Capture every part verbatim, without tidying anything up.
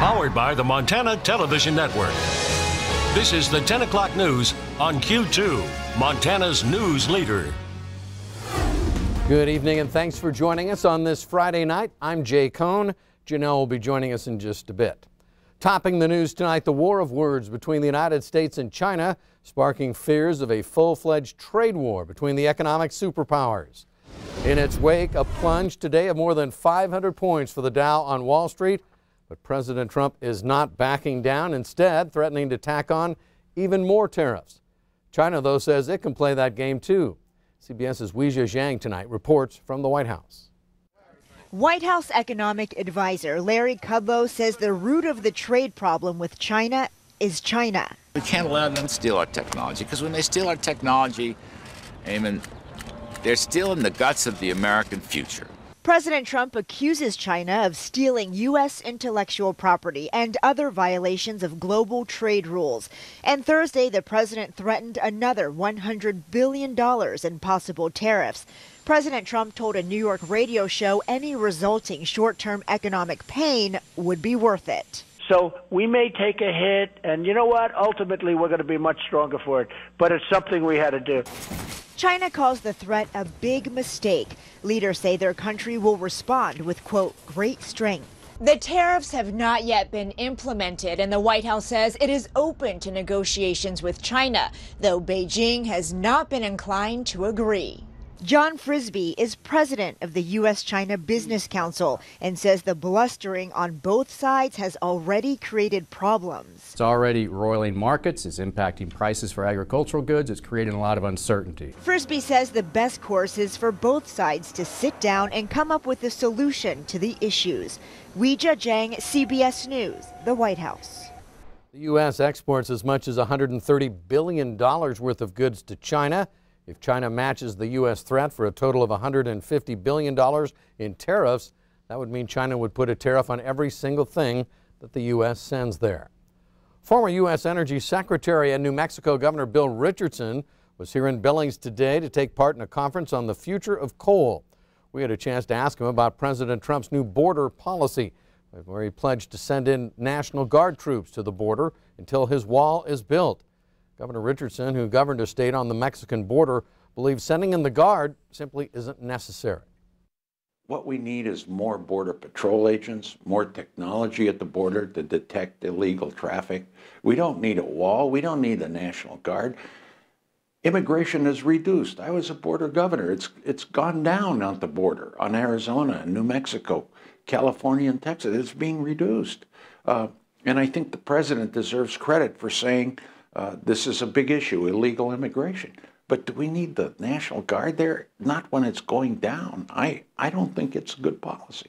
Powered by the Montana Television Network. This is the ten o'clock news on Q two, Montana's news leader. Good evening and thanks for joining us on this Friday night. I'm Jay Kohn. Janelle will be joining us in just a bit. Topping the news tonight, the war of words between the United States and China, sparking fears of a full-fledged trade war between the economic superpowers. In its wake, a plunge today of more than five hundred points for the Dow on Wall Street. But President Trump is not backing down, instead threatening to tack on even more tariffs. China, though, says it can play that game too. CBS's Weijia Zhang tonight reports from the White House. White House economic advisor Larry Kudlow says the root of the trade problem with China is China. We can't allow them to steal our technology, because when they steal our technology, Eamon, they're stealing the guts of the American future. President Trump accuses China of stealing U S intellectual property and other violations of global trade rules. And Thursday, the president threatened another one hundred billion dollars in possible tariffs. President Trump told a New York radio show any resulting short-term economic pain would be worth it. So we may take a hit, and you know what? Ultimately, we're going to be much stronger for it. But it's something we had to do. China calls the threat a big mistake. Leaders say their country will respond with, quote, great strength. The tariffs have not yet been implemented, and the White House says it is open to negotiations with China, though Beijing has not been inclined to agree. John Frisbee is president of the U S China Business Council and says the blustering on both sides has already created problems. It's already roiling markets, it's impacting prices for agricultural goods, it's creating a lot of uncertainty. Frisbee says the best course is for both sides to sit down and come up with a solution to the issues. Weijia Zhang, C B S News, the White House. The U S exports as much as one hundred thirty billion dollars worth of goods to China. If China matches the U S threat for a total of one hundred fifty billion dollars in tariffs, that would mean China would put a tariff on every single thing that the U S sends there. Former U S Energy Secretary and New Mexico Governor Bill Richardson was here in Billings today to take part in a conference on the future of coal. We had a chance to ask him about President Trump's new border policy, where he pledged to send in National Guard troops to the border until his wall is built. Governor Richardson, who governed a state on the Mexican border, believes sending in the Guard simply isn't necessary. What we need is more Border Patrol agents, more technology at the border to detect illegal traffic. We don't need a wall. We don't need a National Guard. Immigration is reduced. I was a border governor. It's, it's gone down on the border, on Arizona and New Mexico, California and Texas. It's being reduced. Uh, and I think the president deserves credit for saying, Uh, this is a big issue, illegal immigration. But do we need the National Guard there? Not when it's going down. I, I don't think it's a good policy.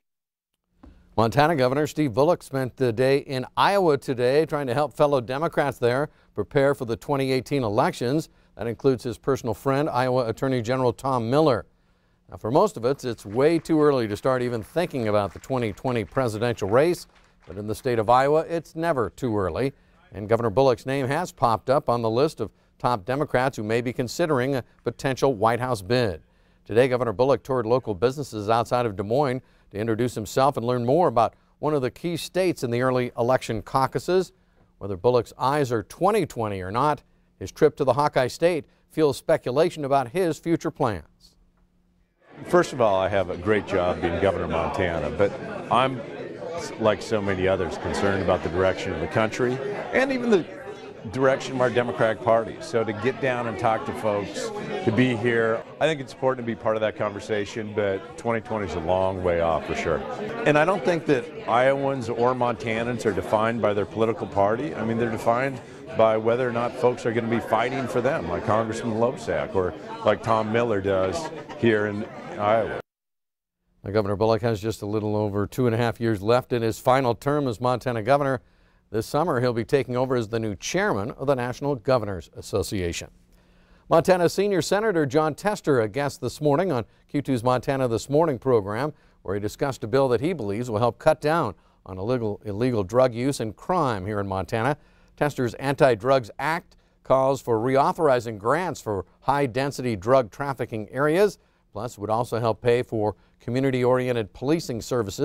Montana Governor Steve Bullock spent the day in Iowa today trying to help fellow Democrats there prepare for the twenty eighteen elections. That includes his personal friend, Iowa Attorney General Tom Miller. Now, for most of us, it's way too early to start even thinking about the twenty twenty presidential race. But in the state of Iowa, it's never too early. And Governor Bullock's name has popped up on the list of top Democrats who may be considering a potential White House bid. Today, Governor Bullock toured local businesses outside of Des Moines to introduce himself and learn more about one of the key states in the early election caucuses. Whether Bullock's eyes are twenty twenty or not, his trip to the Hawkeye State fuels speculation about his future plans. First of all, I have a great job being governor of Montana, but I'm, like so many others, concerned about the direction of the country and even the direction of our Democratic Party. So to get down and talk to folks, to be here, I think it's important to be part of that conversation, but twenty twenty is a long way off for sure. And I don't think that Iowans or Montanans are defined by their political party. I mean, they're defined by whether or not folks are going to be fighting for them, like Congressman Loebsack or like Tom Miller does here in Iowa. Now, Governor Bullock has just a little over two and a half years left in his final term as Montana governor. This summer, he'll be taking over as the new chairman of the National Governors Association. Montana Senior Senator John Tester, a guest this morning on Q two's Montana This Morning program, where he discussed a bill that he believes will help cut down on illegal, illegal drug use and crime here in Montana. Tester's Anti-Drugs Act calls for reauthorizing grants for high-density drug trafficking areas. Plus, it would also help pay for community-oriented policing services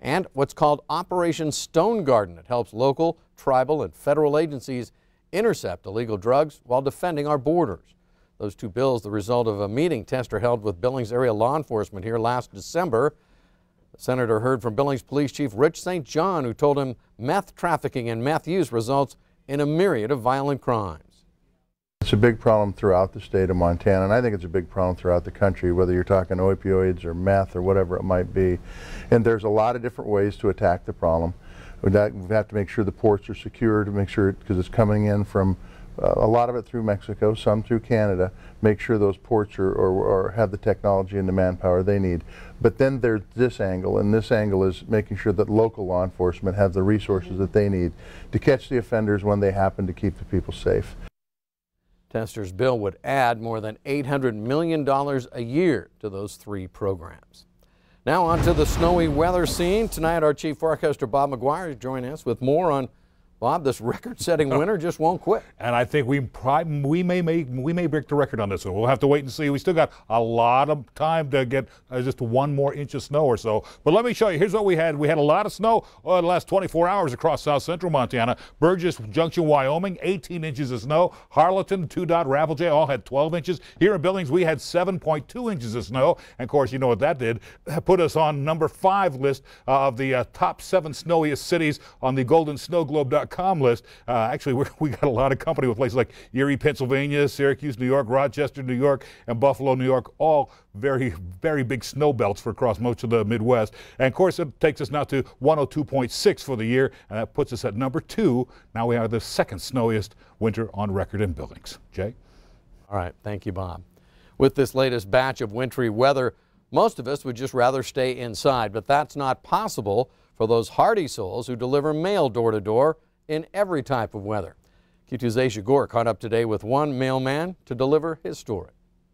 and what's called Operation Stone Garden. It helps local, tribal, and federal agencies intercept illegal drugs while defending our borders. Those two bills, the result of a meeting Tester held with Billings area law enforcement here last December. The senator heard from Billings Police Chief Rich Saint John, who told him meth trafficking and meth use results in a myriad of violent crimes. It's a big problem throughout the state of Montana, and I think it's a big problem throughout the country, whether you're talking opioids or meth or whatever it might be. And there's a lot of different ways to attack the problem. We have to make sure the ports are secure, to make sure, because it's coming in from uh, a lot of it through Mexico, some through Canada. Make sure those ports are, or, or have the technology and the manpower they need. But then there's this angle, and this angle is making sure that local law enforcement have the resources that they need to catch the offenders when they happen, to keep the people safe. Tester's bill would add more than eight hundred million dollars a year to those three programs. Now on to the snowy weather scene. Tonight our chief forecaster Bob McGuire is joining us with more on, Bob, this record-setting winter just won't quit. And I think we probably, we may make we may break the record on this one. We'll have to wait and see. We still got a lot of time to get uh, just one more inch of snow or so. But let me show you. Here's what we had. We had a lot of snow uh, the last twenty-four hours across south central Montana. Burgess Junction, Wyoming, eighteen inches of snow. Harleton, Two Dot, Rafflejaw all had twelve inches. Here in Billings, we had seven point two inches of snow. And of course, you know what that did? That put us on number five list uh, of the uh, top seven snowiest cities on the golden snow globe dot com list. Uh, actually, we're, we got a lot of company with places like Erie, Pennsylvania, Syracuse, New York, Rochester, New York, and Buffalo, New York, all very, very big snow belts for across most of the Midwest. And of course, it takes us now to one oh two point six for the year, and that puts us at number two. Now we are the second snowiest winter on record in Billings. Jay? All right, thank you, Bob. With this latest batch of wintry weather, most of us would just rather stay inside, but that's not possible for those hardy souls who deliver mail door to door in every type of weather. Q two's Asia Gore caught up today with one mailman to deliver his story.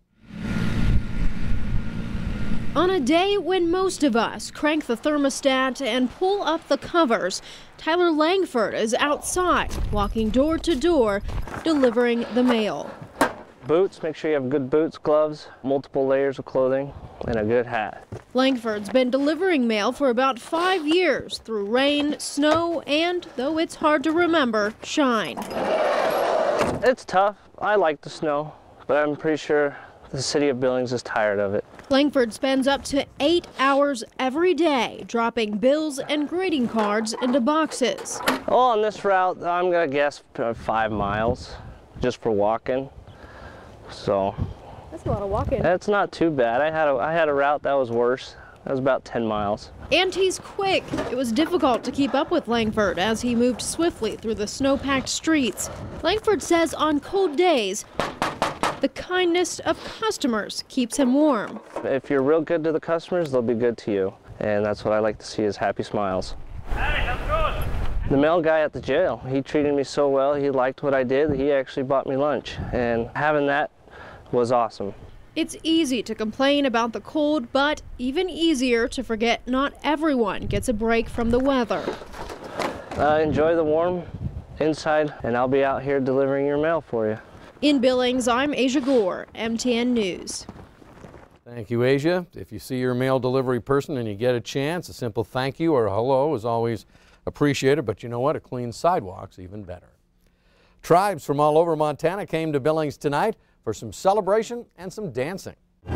On a day when most of us crank the thermostat and pull up the covers, Tyler Langford is outside, walking door to door, delivering the mail. Boots, make sure you have good boots, gloves, multiple layers of clothing, and a good hat. Langford's been delivering mail for about five years through rain, snow, and, though it's hard to remember, shine. It's tough. I like the snow, but I'm pretty sure the city of Billings is tired of it. Langford spends up to eight hours every day dropping bills and greeting cards into boxes. Oh, on this route, I'm gonna guess five miles just for walking. So that's a lot of walking. That's not too bad. I had a I had a route that was worse. That was about ten miles. And he's quick. It was difficult to keep up with Langford as he moved swiftly through the snow-packed streets. Langford says on cold days, the kindness of customers keeps him warm. If you're real good to the customers, they'll be good to you. And that's what I like to see, is happy smiles. Hey, how's it going? The mail guy at the jail, he treated me so well. He liked what I did. He actually bought me lunch. And having that was awesome. It's easy to complain about the cold, but even easier to forget not everyone gets a break from the weather. Uh, enjoy the warm inside, and I'll be out here delivering your mail for you. In Billings, I'm Asia Gore, M T N News. Thank you, Asia. If you see your mail delivery person and you get a chance, a simple thank you or a hello is always appreciated, but you know what? A clean sidewalk's even better. Tribes from all over Montana came to Billings tonight for some celebration and some dancing.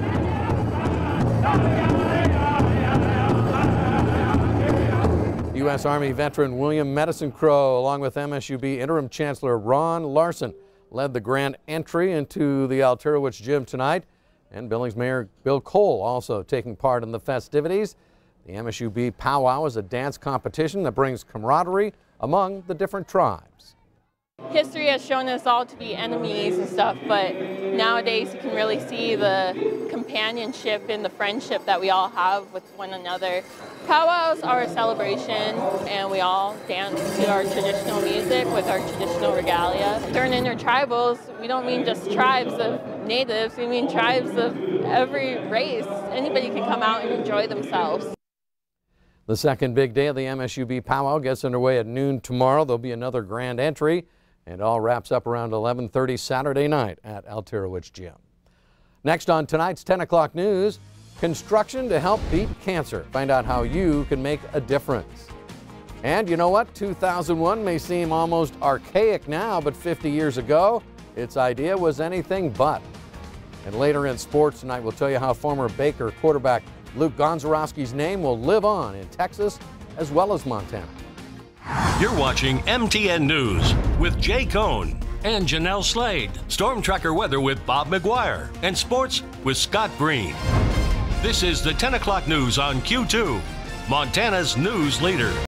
U S Army veteran William Medicine Crow, along with M S U B interim chancellor Ron Larson, led the grand entry into the Alterowitz Gym tonight. And Billings Mayor Bill Cole also taking part in the festivities. The M S U B powwow is a dance competition that brings camaraderie among the different tribes. History has shown us all to be enemies and stuff, but nowadays you can really see the companionship and the friendship that we all have with one another. Powwows are a celebration, and we all dance to our traditional music with our traditional regalia. During intertribals, we don't mean just tribes of natives, we mean tribes of every race. Anybody can come out and enjoy themselves. The second big day of the M S U B powwow gets underway at noon tomorrow. There'll be another grand entry, and all wraps up around eleven thirty Saturday night at Alterowitz Gym. Next on tonight's ten o'clock news, Construction to help beat cancer. Find out how you can make a difference. And you know what? two thousand one may seem almost archaic now, but fifty years ago, its idea was anything but. And later in sports tonight, we'll tell you how former Baker quarterback Luke Gonzarowski's name will live on in Texas as well as Montana. You're watching M T N News with Jay Kohn and Janelle Slade. Storm Tracker weather with Bob McGuire. And sports with Scott Green. This is the ten o'clock news on Q two, Montana's news leader.